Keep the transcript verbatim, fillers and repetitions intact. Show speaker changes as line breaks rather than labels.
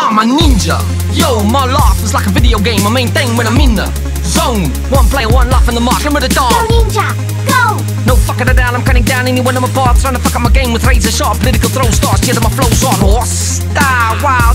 I'm a ninja. Yo, my life is like a video game. My main thing when I'm in the zone. One player, one life in the mark. Remember the dog.
Go ninja, go!
No fucking it down, I'm cutting down any one of my parts. Trying to fuck up my game with razor sharp political throw stars. Yeah, my flow's on horse. Ah, wow,